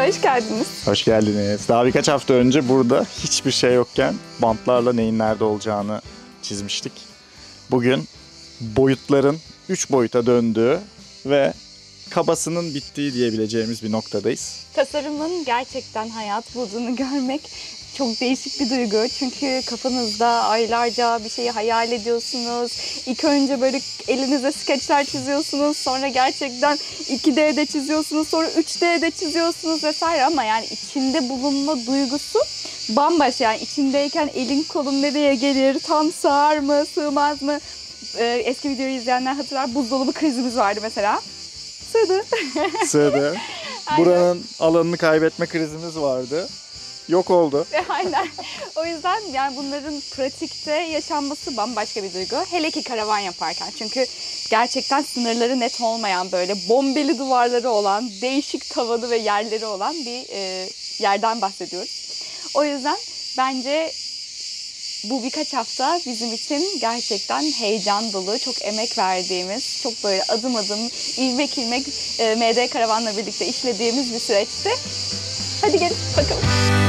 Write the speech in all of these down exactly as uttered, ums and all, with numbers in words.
Hoş geldiniz. Hoş geldiniz. Daha birkaç hafta önce burada hiçbir şey yokken bantlarla neyin nerede olacağını çizmiştik. Bugün boyutların üç boyuta döndüğü ve kabasının bittiği diyebileceğimiz bir noktadayız. Tasarımın gerçekten hayat bulduğunu görmek çok değişik bir duygu. Çünkü kafanızda aylarca bir şeyi hayal ediyorsunuz. İlk önce böyle elinizde skeçler çiziyorsunuz. Sonra gerçekten iki D'de çiziyorsunuz. Sonra üç D'de çiziyorsunuz vesaire. Ama yani içinde bulunma duygusu bambaşka. Yani içindeyken elin kolun nereye gelir? Tam sığar mı? Sığmaz mı? Ee, eski videoyu izleyenler hatırlar. Buzdolabı krizimiz vardı mesela. Sığdı. Sığdı. Buranın alanını kaybetme krizimiz vardı. Yok oldu. Aynen. O yüzden yani bunların pratikte yaşanması bambaşka bir duygu. Hele ki karavan yaparken. Çünkü gerçekten sınırları net olmayan, böyle bombeli duvarları olan, değişik tavanı ve yerleri olan bir e, yerden bahsediyoruz. O yüzden bence bu birkaç hafta bizim için gerçekten heyecan dolu, çok emek verdiğimiz, çok böyle adım adım, ilmek ilmek e, M D Karavan'la birlikte işlediğimiz bir süreçti. Hadi gelin bakalım.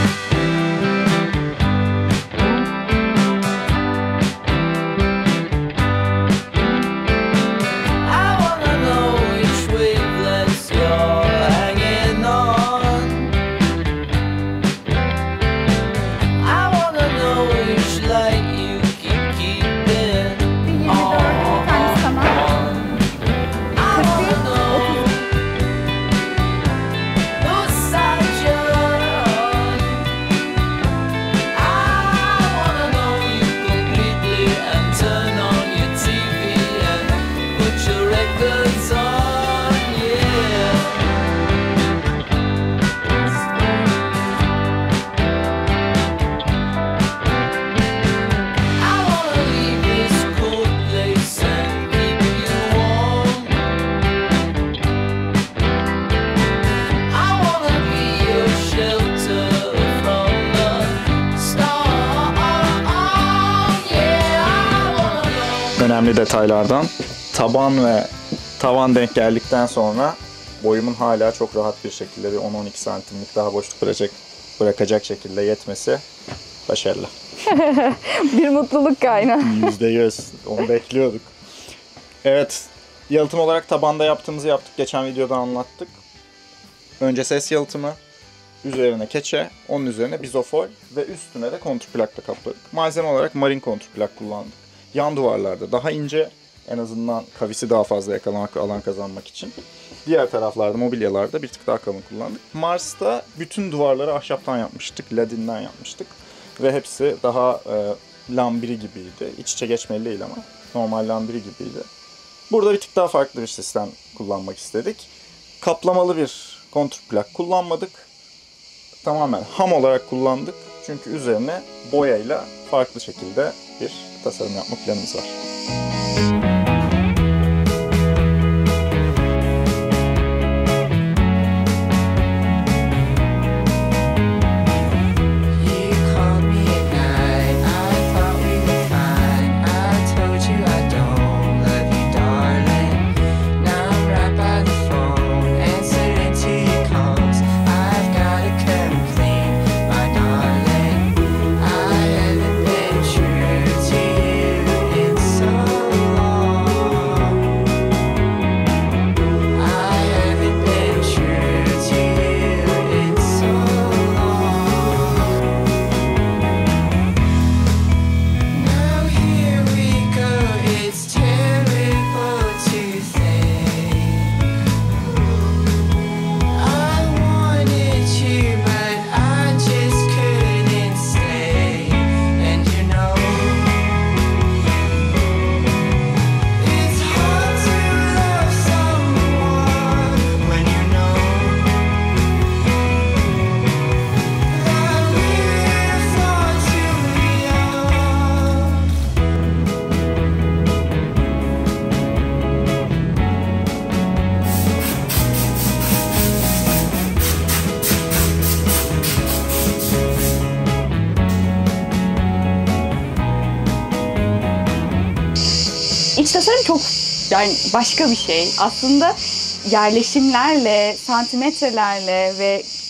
Önemli detaylardan taban ve tavan denk geldikten sonra boyumun hala çok rahat bir şekilde bir on on iki santimlik daha boşluk bırakacak, bırakacak şekilde yetmesi başarılı. Bir mutluluk kaynağı. yüzde yüz. Onu bekliyorduk. Evet, yalıtım olarak tabanda yaptığımızı yaptık. Geçen videoda anlattık. Önce ses yalıtımı, üzerine keçe, onun üzerine bizofol ve üstüne de kontrplakla kapladık. Malzeme olarak marin kontrplak kullandık. Yan duvarlarda daha ince, en azından kavisi daha fazla yakalamak, alan kazanmak için. Diğer taraflarda, mobilyalarda bir tık daha kalın kullandık. Mars'ta bütün duvarları ahşaptan yapmıştık, ladinden yapmıştık. Ve hepsi daha e, lambiri gibiydi. İç içe geçmeli değil ama normal lambiri gibiydi. Burada bir tık daha farklı bir sistem kullanmak istedik. Kaplamalı bir kontrplak kullanmadık. Tamamen ham olarak kullandık. Çünkü üzerine boyayla farklı şekilde bir tasarım yapma planımız var. İç tasarım çok yani başka bir şey. Aslında yerleşimlerle, santimetrelerle ve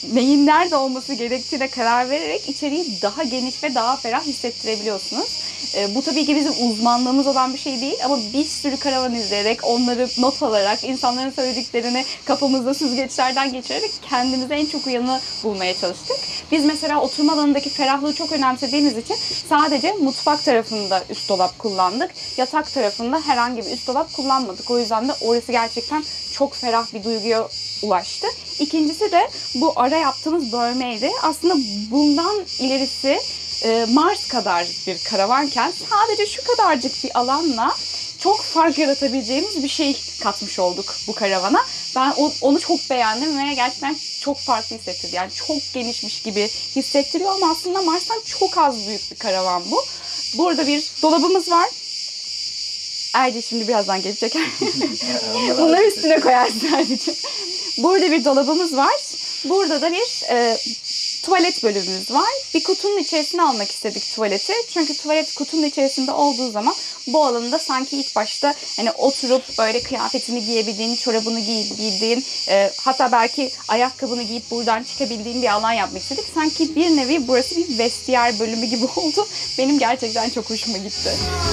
neyin nerede olması gerektiğine karar vererek içeriği daha geniş ve daha ferah hissettirebiliyorsunuz. E, bu tabii ki bizim uzmanlığımız olan bir şey değil ama bir sürü karavan izleyerek, onları not alarak, insanların söylediklerini kafamızda süzgeçlerden geçirerek kendimize en çok uyanı bulmaya çalıştık. Biz mesela oturma alanındaki ferahlığı çok önemsediğimiz için sadece mutfak tarafında üst dolap kullandık. Yatak tarafında herhangi bir üst dolap kullanmadık. O yüzden de orası gerçekten çok ferah bir duyguya ulaştı. İkincisi de bu ara yaptığımız bölmeydi. Aslında bundan ilerisi Mars kadar bir karavanken sadece şu kadarcık bir alanla çok fark yaratabileceğimiz bir şey katmış olduk bu karavana. Ben onu çok beğendim ve gerçekten çok farklı hissettirdi. Yani çok genişmiş gibi hissettiriyor ama aslında Mars'tan çok az büyük bir karavan bu. Burada bir dolabımız var. Erdi şimdi birazdan gelecek. Bunları üstüne koyarsın Erdi'ciğim. Burada bir dolabımız var. Burada da bir e, tuvalet bölümümüz var. Bir kutunun içerisine almak istedik tuvaleti. Çünkü tuvalet kutunun içerisinde olduğu zaman bu alanında sanki ilk başta hani oturup böyle kıyafetini giyebildiğin, çorabını giyebildiğin, e, hatta belki ayakkabını giyip buradan çıkabildiğin bir alan yapmak istedik. Sanki bir nevi burası bir vestiyer bölümü gibi oldu. Benim gerçekten çok hoşuma gitti.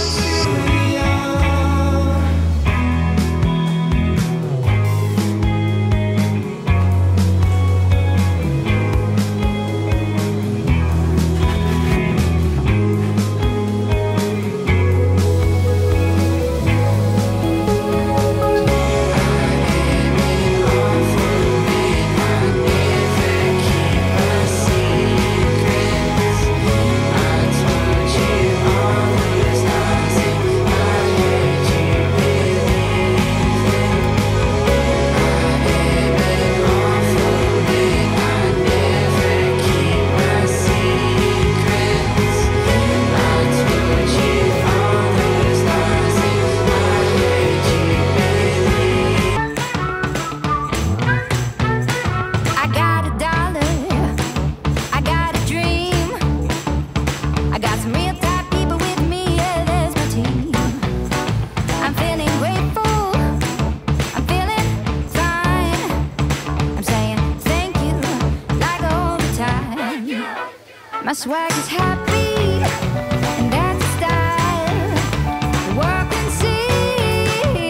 My swag is happy, and that's the style. The world can see.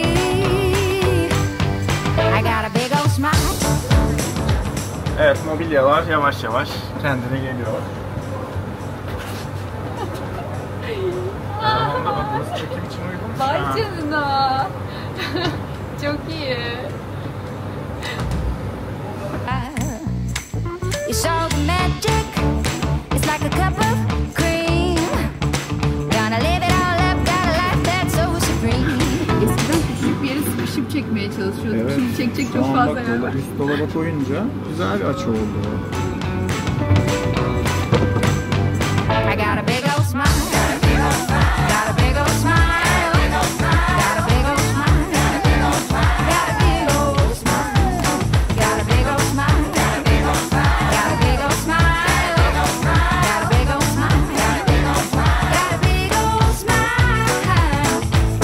I got a big old smile. Evet, mobilyalar yavaş yavaş kendine geliyor. Zamanında bak, burası çekim için uygunmuş. Vay canına. Çok iyi. You saw the magic. It's like a cup of cream. Gonna live it all up, got a life that's so supreme. Eskiden küçük bir yere sıkışıp çekmeye çalışıyorduk. Evet. Şimdi çekecek Şu çok an fazla bak, yer var. üst dolaba koyunca güzel bir açı oldu. I got a big old smile. Got a big old smile. Got a big old smile. Got a big old smile. Got a big old smile. Got a big old smile. Got a big old smile. Got a big old smile. Got a big old smile. Got a big old smile.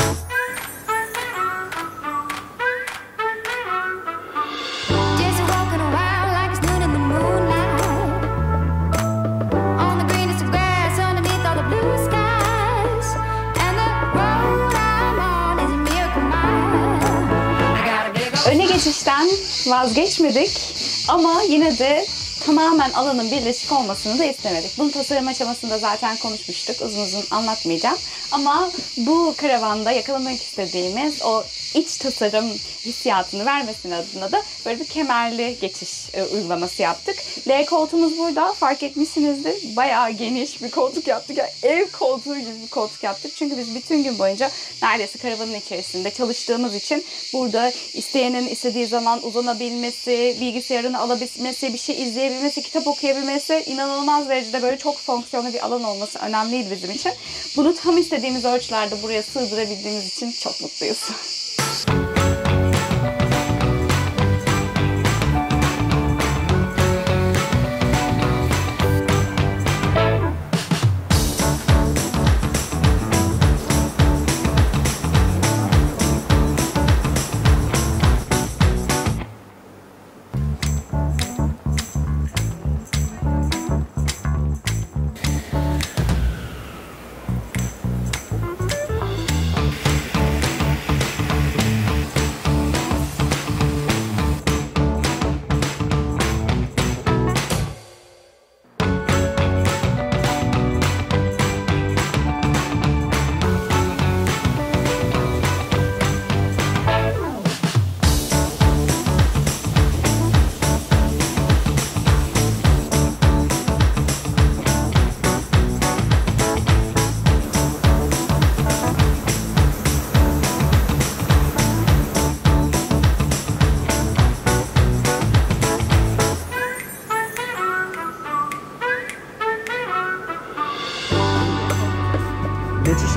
Just walking around like it's noon in the moonlight. On the greenest of grass, underneath all the blue skies. And the road I'm on is a miracle mile. I got a big old Öne geçişten vazgeçmedik ama yine de tamamen alanın birleşik olmasını da istemedik. Bunun tasarım aşamasında zaten konuşmuştuk. Uzun uzun anlatmayacağım. Ama bu karavanda yakalamak istediğimiz o iç tasarım hissiyatını vermesinin adına da böyle bir kemerli geçiş e, uygulaması yaptık. L koltuğumuz burada. Fark etmişsinizdir. Bayağı geniş bir koltuk yaptık. Yani ev koltuğu gibi bir koltuk yaptık. Çünkü biz bütün gün boyunca neredeyse karavanın içerisinde çalıştığımız için burada isteyenin istediği zaman uzanabilmesi, bilgisayarını alabilmesi, bir şey izleyebilmesi, kitap okuyabilmesi, inanılmaz derecede böyle çok fonksiyonlu bir alan olması önemliydi bizim için. Bunu tam istediğimiz ölçülerde buraya sığdırabildiğimiz için çok mutluyuz.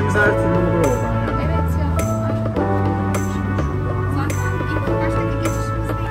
işimiz her türlü olur oradan yani. Evet ya. Zaten ilk baştaki geçişimiz değil.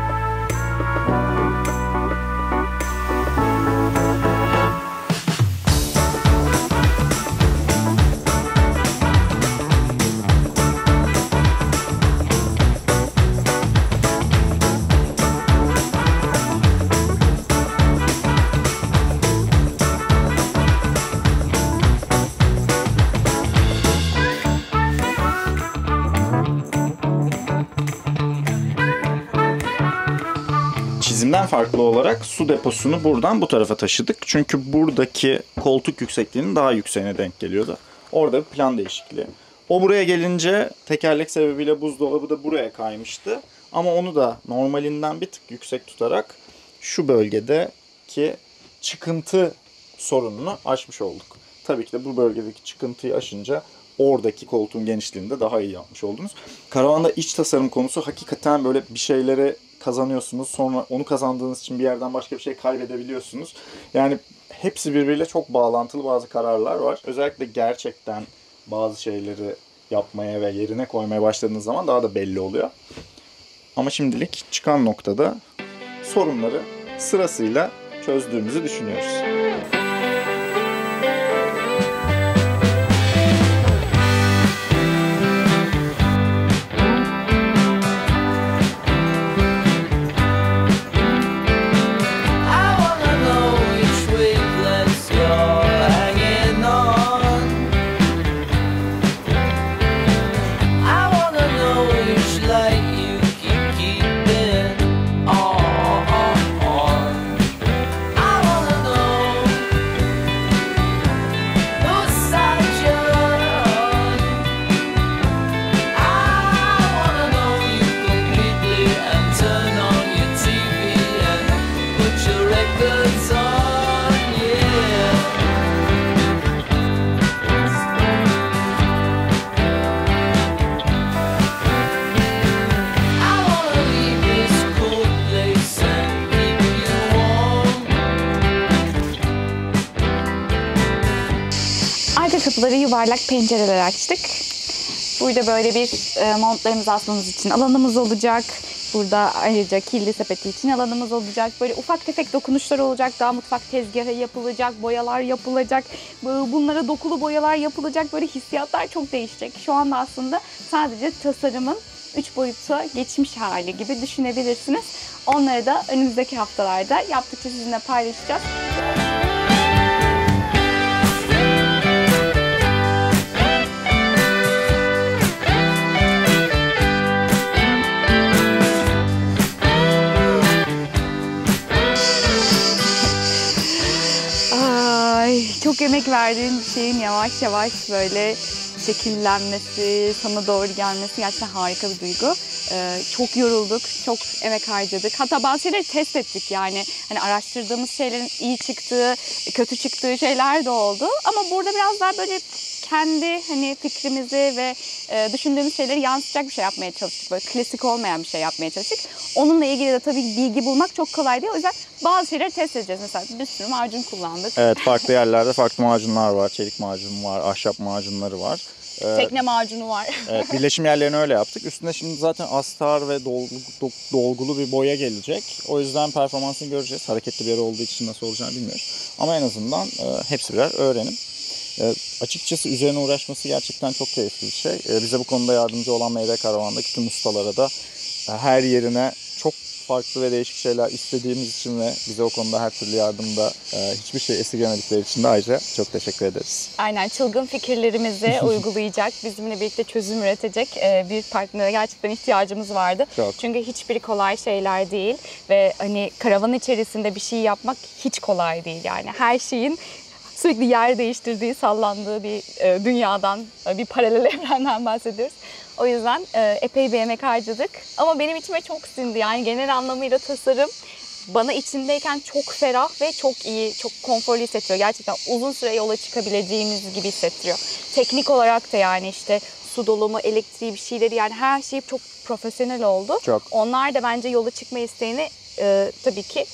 Çizimden farklı olarak su deposunu buradan bu tarafa taşıdık. Çünkü buradaki koltuk yüksekliğinin daha yükseğine denk geliyordu. Orada bir plan değişikliği. O buraya gelince tekerlek sebebiyle buzdolabı da buraya kaymıştı. Ama onu da normalinden bir tık yüksek tutarak şu bölgedeki çıkıntı sorununu aşmış olduk. Tabii ki de bu bölgedeki çıkıntıyı aşınca oradaki koltuğun genişliğini de daha iyi yapmış oldunuz. Karavanda iç tasarım konusu hakikaten böyle bir şeyleri kazanıyorsunuz. Sonra onu kazandığınız için bir yerden başka bir şey kaybedebiliyorsunuz. Yani hepsi birbiriyle çok bağlantılı bazı kararlar var. Özellikle gerçekten bazı şeyleri yapmaya ve yerine koymaya başladığınız zaman daha da belli oluyor. Ama şimdilik çıkan noktada sorunları sırasıyla çözdüğümüzü düşünüyoruz. I wanna know which wavelengths you're hanging on. I wanna know which light you keep keeping on. I wanna know whose side you're on. I wanna know you completely and turn on your T V and put your records on, yeah. I wanna leave this cold place and keep you warm. Arka kapıları yuvarlak pencereler açtık. Burada böyle bir e, montlarımızı asmamız için alanımız olacak. Burada ayrıca kirli sepeti için alanımız olacak. Böyle ufak tefek dokunuşlar olacak. Daha mutfak tezgahı yapılacak, boyalar yapılacak. Bu- Bunlara dokulu boyalar yapılacak. Böyle hissiyatlar çok değişecek. Şu anda aslında sadece tasarımın üç boyuta geçmiş hali gibi düşünebilirsiniz. Onları da önümüzdeki haftalarda yaptıkça sizinle paylaşacağız. Ay, çok emek verdiğin bir şeyin yavaş yavaş böyle şekillenmesi, sana doğru gelmesi gerçekten harika bir duygu. Ee, çok yorulduk, çok emek harcadık. Hatta bazı şeyleri test ettik yani. Hani araştırdığımız şeylerin iyi çıktığı, kötü çıktığı şeyler de oldu. Ama burada biraz daha böyle kendi hani fikrimizi ve e, düşündüğümüz şeyleri yansıtacak bir şey yapmaya çalıştık. Böyle klasik olmayan bir şey yapmaya çalıştık. Onunla ilgili de tabii bilgi bulmak çok kolay değil. O yüzden bazı şeyleri test edeceğiz. Mesela bir sürü macun kullandık. Evet, farklı yerlerde farklı macunlar var. Çelik macun var, ahşap macunları var. Ee, Tekne macunu var. Evet, birleşim yerlerini öyle yaptık. Üstüne şimdi zaten astar ve dolgu, do- dolgulu bir boya gelecek. O yüzden performansını göreceğiz. Hareketli bir yer olduğu için nasıl olacağını bilmiyoruz. Ama en azından e, hepsi birer öğrenim. E, açıkçası üzerine uğraşması gerçekten çok keyifli bir şey. E, bize bu konuda yardımcı olan M D Karavan'daki tüm ustalara da e, her yerine çok farklı ve değişik şeyler istediğimiz için ve bize o konuda her türlü yardımda e, hiçbir şey esirgemedikleri için de ayrıca çok teşekkür ederiz. Aynen, çılgın fikirlerimizi uygulayacak, bizimle birlikte çözüm üretecek e, bir partnere gerçekten ihtiyacımız vardı. Çok. Çünkü hiçbiri kolay şeyler değil ve hani karavan içerisinde bir şey yapmak hiç kolay değil yani. Her şeyin sürekli yer değiştirdiği, sallandığı bir e, dünyadan, e, bir paralel evrenden bahsediyoruz. O yüzden e, epey bir emek harcadık. Ama benim içime çok sindi. Yani genel anlamıyla tasarım bana içindeyken çok ferah ve çok iyi, çok konforlu hissettiriyor. Gerçekten uzun süre yola çıkabileceğimiz gibi hissettiriyor. Teknik olarak da yani işte su dolumu, elektriği bir şeyleri yani her şey çok profesyonel oldu. Çok. Onlar da bence yola çıkma isteğini e, tabii ki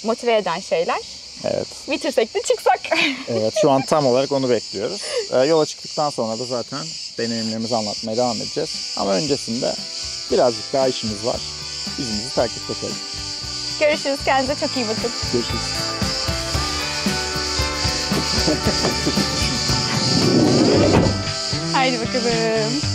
motive eden şeyler. Evet. Bitirsek de çıksak. Evet, şu an tam olarak onu bekliyoruz. Ee, yola çıktıktan sonra da zaten deneyimlerimizi anlatmaya devam edeceğiz. Ama öncesinde birazcık daha işimiz var. Bizimizi takipte kalın. Görüşürüz. Kendinize çok iyi bakın. Görüşürüz. Haydi bakalım.